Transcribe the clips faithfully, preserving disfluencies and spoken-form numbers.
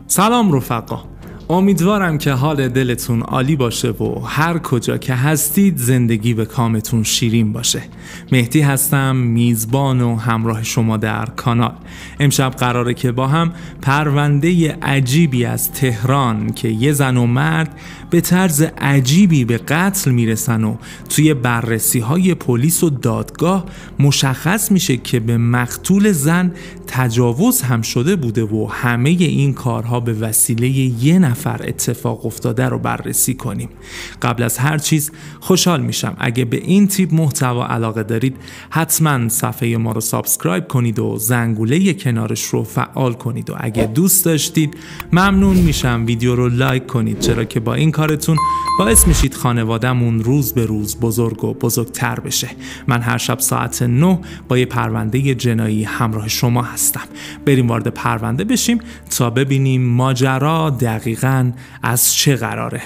سلام رفقا، امیدوارم که حال دلتون عالی باشه و هر کجا که هستید زندگی به کامتون شیرین باشه. مهدی هستم، میزبان و همراه شما در کانال. امشب قراره که با هم پرونده عجیبی از تهران که یه زن و مرد به طرز عجیبی به قتل میرسن و توی بررسی های پلیس و دادگاه مشخص میشه که به مقتول زن تجاوز هم شده بوده و همه این کارها به وسیله یه نفر اتفاق افتاده رو بررسی کنیم. قبل از هر چیز خوشحال میشم اگه به این تیپ محتوا علاقه دارید حتما صفحه ما رو سابسکرایب کنید و زنگوله کنارش رو فعال کنید و اگه دوست داشتید ممنون میشم ویدیو رو لایک کنید، چرا که با این کارتون باعث میشید خانواده‌مون روز به روز بزرگ و بزرگتر بشه. من هر شب ساعت نه با یه پرونده جنایی همراه شما هستم. بریم وارد پرونده بشیم تا ببینیم ماجرا دقیقاً از چه قراره.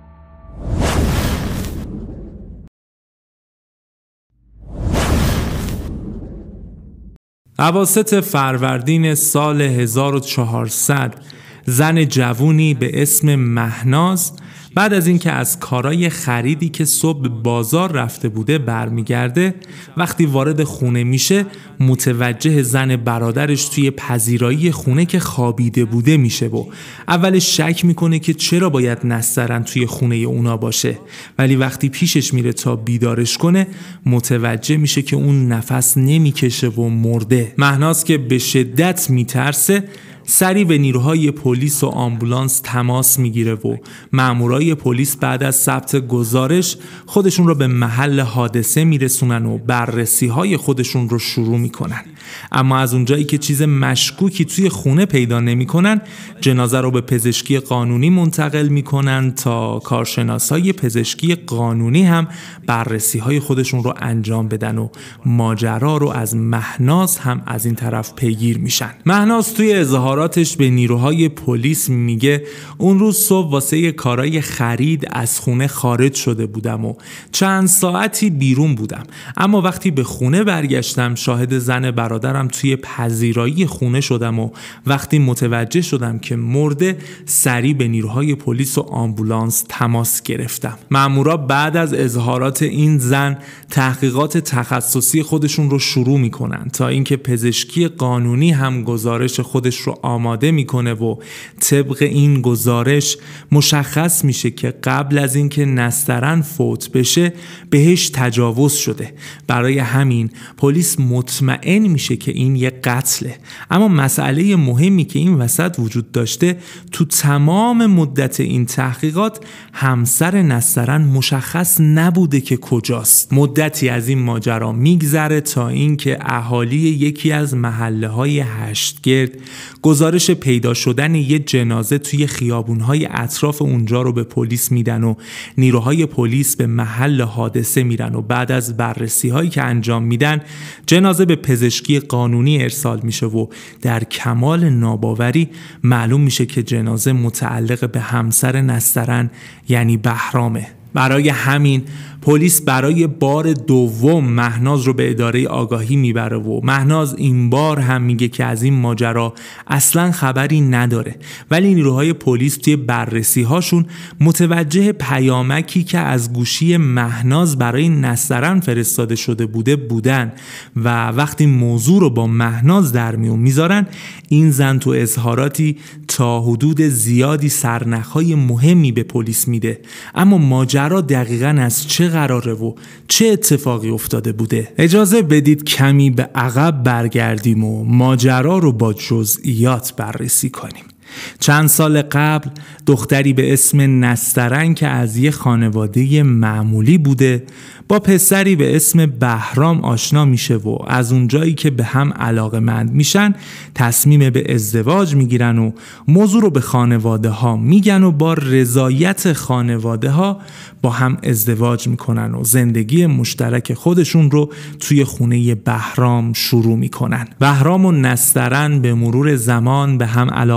اواسط فروردین سال هزار و چهارصد زن جوونی به اسم مهناز بعد از اینکه از کارای خریدی که صبح بازار رفته بوده برمیگرده، وقتی وارد خونه میشه متوجه زن برادرش توی پذیرایی خونه که خوابیده بوده میشه و اولش شک میکنه که چرا باید نسترن توی خونه اونا باشه، ولی وقتی پیشش میره تا بیدارش کنه متوجه میشه که اون نفس نمیکشه و مرده. مهناز که به شدت میترسه سریع به نیروهای پلیس و آمبولانس تماس میگیره و مامورای پلیس بعد از ثبت گزارش خودشون رو به محل حادثه میرسونن و بررسی های خودشون رو شروع میکنن. اما از اونجایی که چیز مشکوکی توی خونه پیدا نمیکنن، جنازه رو به پزشکی قانونی منتقل میکنن تا کارشناسای پزشکی قانونی هم بررسی های خودشون رو انجام بدن و ماجرا رو از مهناز هم از این طرف پیگیر میشن. مهناز توی اظهاراتش به نیروهای پلیس میگه اون روز صبح واسه یه کارای خرید از خونه خارج شده بودم و چند ساعتی بیرون بودم، اما وقتی به خونه برگشتم شاهد زن برادرم توی پذیرایی خونه شدم و وقتی متوجه شدم که مرده سریع به نیروهای پلیس و آمبولانس تماس گرفتم. مامورا بعد از اظهارات این زن تحقیقات تخصصی خودشون رو شروع میکنن تا اینکه پزشکی قانونی هم گزارش خودش رو آماده میکنه و طبق این گزارش مشخص میشه که قبل از اینکه نسترن فوت بشه بهش تجاوز شده. برای همین پلیس مطمئن میشه که این یه قتله. اما مسئله مهمی که این وسط وجود داشته، تو تمام مدت این تحقیقات همسر نسترن مشخص نبوده که کجاست. مدتی از این ماجرا میگذره تا اینکه اهالی یکی از محله های هشتگرد گزارش پیدا شدن یه جنازه توی خیابونهای اطراف اونجا رو به پلیس میدن و نیروهای پلیس به محل حادثه میرن و بعد از بررسی هایی که انجام میدن جنازه به پزشکی قانونی ارسال میشه و در کمال ناباوری معلوم میشه که جنازه متعلق به همسر نسترن یعنی بهرامه. برای همین پلیس برای بار دوم مهناز رو به اداره آگاهی میبره و مهناز این بار هم میگه که از این ماجرا اصلا خبری نداره، ولی نیروهای پلیس توی بررسی هاشون متوجه پیامکی که از گوشی مهناز برای نسترن فرستاده شده بوده بودن و وقتی موضوع رو با مهناز در میون میذارن این زن تو اظهاراتی تا حدود زیادی سرنخهای مهمی به پلیس میده. اما ماجرا دقیقاً از چه قراره و چه اتفاقی افتاده بوده؟ اجازه بدید کمی به عقب برگردیم و ماجرا رو با جزئیات بررسی کنیم. چند سال قبل دختری به اسم نسترن که از یه خانواده معمولی بوده با پسری به اسم بهرام آشنا میشه و از اونجایی که به هم علاقه‌مند میشن تصمیم به ازدواج میگیرن و موضوع رو به خانواده ها میگن و با رضایت خانواده ها با هم ازدواج میکنن و زندگی مشترک خودشون رو توی خونه بهرام شروع میکنن. بهرام و نسترن به مرور زمان به هم علاقه‌مند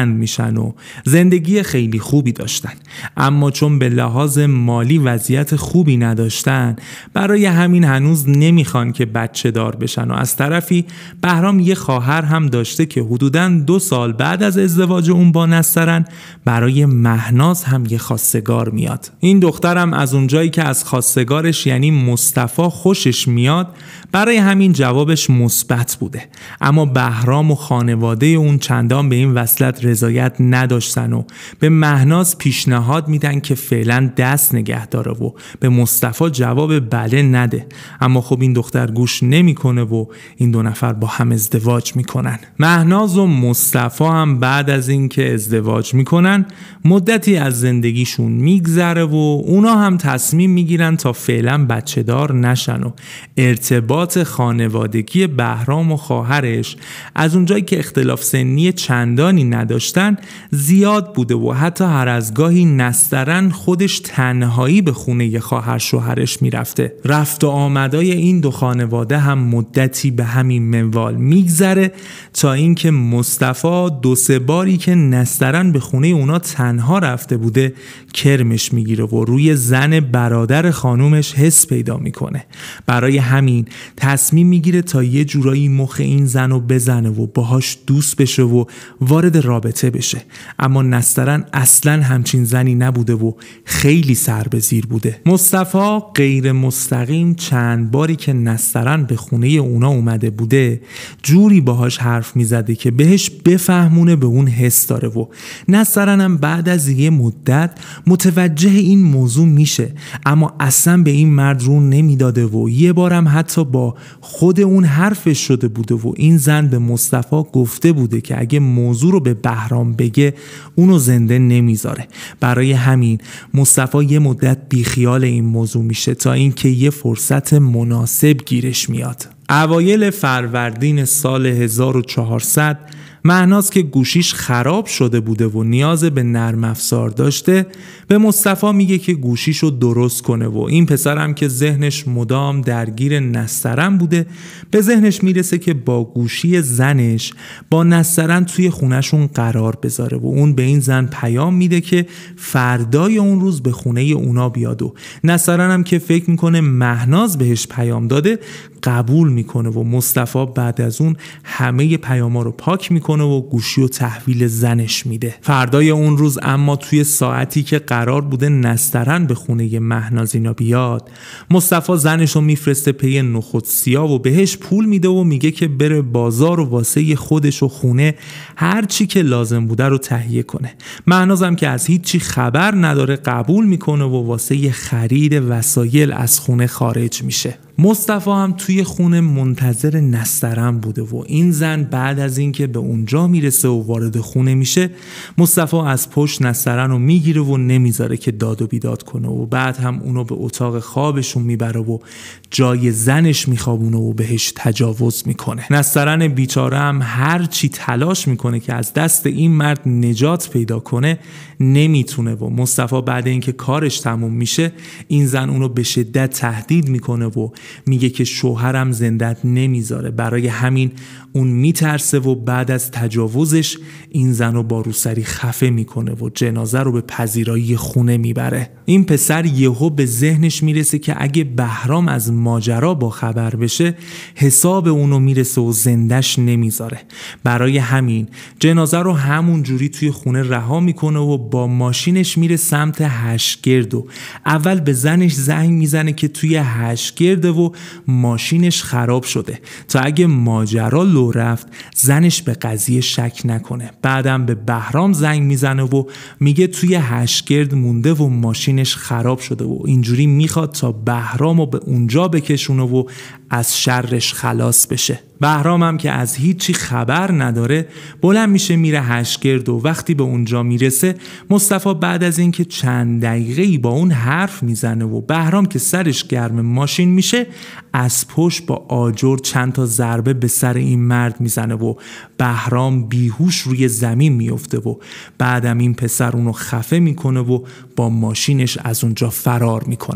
بلند میشن و زندگی خیلی خوبی داشتن. اما چون به لحاظ مالی وضعیت خوبی نداشتن، برای همین هنوز نمیخوان که بچه دار بشن و از طرفی بهرام یه خواهر هم داشته که حدوداً دو سال بعد از ازدواج اون با نسترن برای مهناز هم یه خواستگار میاد. این دخترم از اونجایی که از خواستگارش یعنی مصطفی خوشش میاد، برای همین جوابش مثبت بوده. اما بهرام و خانواده اون چندان به این وصلت رضایت نداشتن و به مهناز پیشنهاد میدن که فعلا دست نگه داره و به مصطفی جواب بله نده. اما خب این دختر گوش نمیکنه و این دو نفر با هم ازدواج میکنن. مهناز و مصطفی هم بعد از اینکه ازدواج میکنن مدتی از زندگیشون میگذره و اونا هم تصمیم میگیرن تا فعلا بچه دار نشن و ارتباط خانوادگی بهرام و خواهرش از اونجایی که اختلاف سنی چندانی نداشتن زیاد بوده و حتی هر از گاهی نسترن خودش تنهایی به خونه خواهر شوهرش میرفته. رفت و آمدای این دو خانواده هم مدتی به همین منوال میگذره تا اینکه مصطفی دو سه باری که نسترن به خونه اونا تنها رفته بوده کرمش میگیره و روی زن برادر خانومش حس پیدا میکنه. برای همین تصمیم میگیره تا یه جورایی مخ این زن رو بزنه و باهاش دوست بشه و وارد رابطه بشه. اما نسترن اصلا همچین زنی نبوده و خیلی سر به زیر بوده. مصطفی غیر مستقیم چند باری که نسترن به خونه اونا اومده بوده جوری باهاش حرف میزده که بهش بفهمونه به اون حس داره و نسترن هم بعد از یه مدت متوجه این موضوع میشه، اما اصلا به این مرد رو نمیداده و یه بارم حتی با خود اون حرفش شده بوده و این زن به مصطفی گفته بوده که اگه موضوع رو به بهرام بگه اونو زنده نمیذاره. برای همین مصطفی یه مدت بیخیال این موضوع میشه تا اینکه یه فرصت مناسب گیرش میاد. اوایل فروردین سال هزار و چهارصد مهناز که گوشیش خراب شده بوده و نیاز به نرم افزار داشته به مصطفی میگه که گوشیشو درست کنه و این پسرم که ذهنش مدام درگیر نسترن بوده به ذهنش میرسه که با گوشی زنش با نسترن توی خونهشون قرار بذاره و اون به این زن پیام میده که فردای اون روز به خونه اونا بیاد و نسترن هم که فکر میکنه مهناز بهش پیام داده قبول میکنه و مصطفی بعد از اون همه پیاما رو پاک میکنه و گوشی و تحویل زنش میده. فردای اون روز اما توی ساعتی که قرار بوده نسترن به خونه مهناز اینا بیاد، مصطفی زنش رو میفرسته پی نخود سیاه و بهش پول میده و میگه که بره بازار و واسه خودش و خونه هر چی که لازم بوده رو تهیه کنه. مهناز هم که از هیچی خبر نداره قبول میکنه و واسه خرید وسایل از خونه خارج میشه. مصطفی هم توی خونه منتظر نسترن بوده و این زن بعد از اینکه به اونجا میرسه و وارد خونه میشه مصطفی از پشت نسترن رو میگیره و نمیذاره که داد و بیداد کنه و بعد هم اونو به اتاق خوابشون میبره و جای زنش میخوابونه و بهش تجاوز میکنه. نسترن بیچاره هم هر چی تلاش میکنه که از دست این مرد نجات پیدا کنه نمیتونه و مصطفی بعد اینکه کارش تموم میشه این زن اونو به شدت تهدید میکنه و میگه که شوهرم زندت نمیذاره. برای همین اون میترسه و بعد از تجاوزش این زن رو با روسری خفه میکنه و جنازه رو به پذیرایی خونه میبره. این پسر یهو به ذهنش میرسه که اگه بهرام از ماجرا با خبر بشه حساب اونو میرسه و زندش نمیذاره. برای همین جنازه رو همون جوری توی خونه رها میکنه و با ماشینش میره سمت هشتگرد و اول به زنش زنگ میزنه که توی هشتگرد و ماشینش خراب شده تا اگه ماجرا لو رفت زنش به قضیه شک نکنه. بعدم به بهرام زنگ میزنه و میگه توی هشتگرد مونده و ماشینش خراب شده و اینجوری میخواد تا بهرامو به اونجا بکشونه و از شرش خلاص بشه. بهرام هم که از هیچی خبر نداره بلند میشه میره هشتگرد و وقتی به اونجا میرسه مصطفی بعد از اینکه چند دقیقه‌ای با اون حرف میزنه و بهرام که سرش گرم ماشین میشه از پشت با آجر چند تا ضربه به سر این مرد میزنه و بهرام بیهوش روی زمین میفته و بعدم این پسر اونو خفه میکنه و با ماشینش از اونجا فرار میکنه.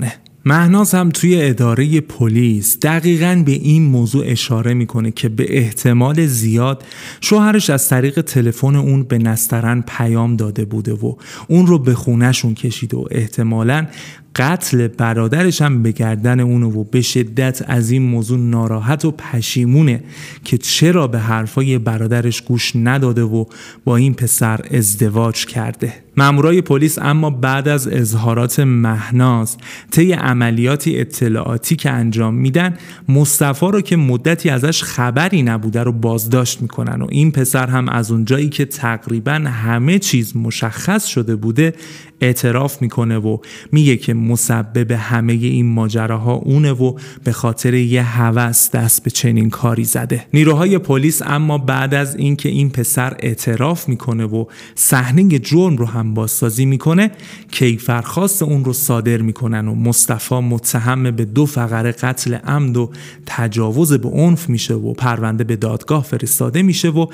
مهناز هم توی اداره پلیس دقیقاً به این موضوع اشاره میکنه که به احتمال زیاد شوهرش از طریق تلفن اون به نسترن پیام داده بوده و اون رو به خونه‌شون کشیده و احتمالاً قتل برادرش هم به گردن اونه و به شدت از این موضوع ناراحت و پشیمونه که چرا به حرفای برادرش گوش نداده و با این پسر ازدواج کرده. مامورای پلیس اما بعد از اظهارات مهناز طی عملیاتی اطلاعاتی که انجام میدن مصطفی رو که مدتی ازش خبری نبوده رو بازداشت میکنن و این پسر هم از اونجایی که تقریبا همه چیز مشخص شده بوده اعتراف میکنه و میگه که مسبب همه این ماجراها اونه و به خاطر یه هوس دست به چنین کاری زده. نیروهای پلیس اما بعد از اینکه این پسر اعتراف میکنه و صحنه جرم رو هم بازسازی میکنه کیفرخواست اون رو صادر میکنن و مصطفی متهم به دو فقره قتل عمد و تجاوز به عنف میشه و پرونده به دادگاه فرستاده میشه و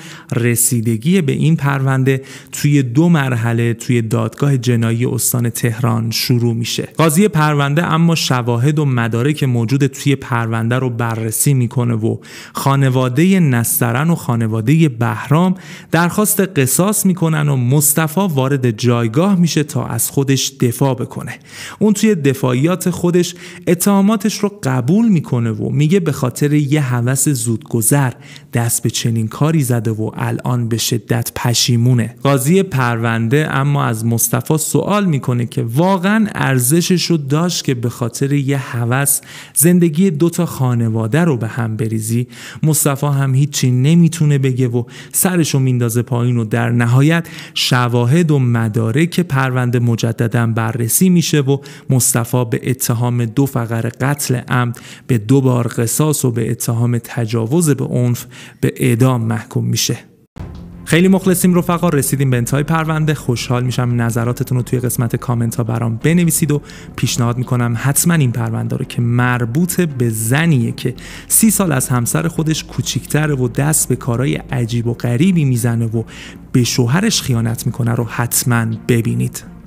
رسیدگی به این پرونده توی دو مرحله توی دادگاه جنایی استان تهران شروع میشه. قاضی پرونده اما شواهد و مدارک موجود توی پرونده رو بررسی میکنه و خانواده نسترن و خانواده بهرام درخواست قصاص میکنن و مصطفی وارد جایگاه میشه تا از خودش دفاع بکنه. اون توی دفاعیات خودش اتهاماتش رو قبول میکنه و میگه به خاطر یه هوس زودگذر دست به چنین کاری زده و الان به شدت پشیمونه. قاضی پرونده اما از مصطفی سوال میکنه که واقعا ارزشش رو داشت که به خاطر یه هوس زندگی دوتا خانواده رو به هم بریزی؟ مصطفی هم هیچی نمیتونه بگه و سرشو میندازه پایین و در نهایت شواهد و مدارک پرونده مجددا بررسی میشه و مصطفی به اتهام دو فقره قتل عمد به دو بار قصاص و به اتهام تجاوز به عنف به اعدام محکوم میشه. خیلی مخلصیم رفقا، رسیدیم به انتهای پرونده. خوشحال میشم نظراتتون رو توی قسمت کامنت ها برام بنویسید و پیشنهاد میکنم حتما این پرونده رو که مربوط به زنیه که سی سال از همسر خودش کوچیک‌تره و دست به کارهای عجیب و غریبی میزنه و به شوهرش خیانت میکنه رو حتما ببینید.